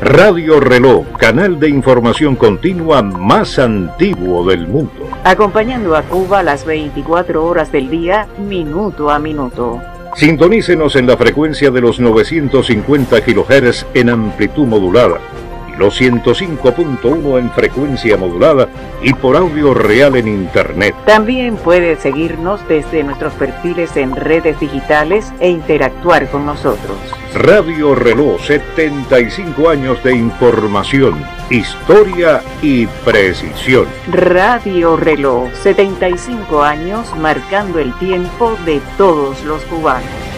Radio Reloj, canal de información continua más antiguo del mundo. Acompañando a Cuba las 24 horas del día, minuto a minuto. Sintonícenos en la frecuencia de los 950 kHz en amplitud modulada y los 105.1 en frecuencia modulada y por audio real en Internet. También puede seguirnos desde nuestros perfiles en redes digitales e interactuar con nosotros. Radio Reloj, 75 años de información, historia y precisión. Radio Reloj, 75 años marcando el tiempo de todos los cubanos.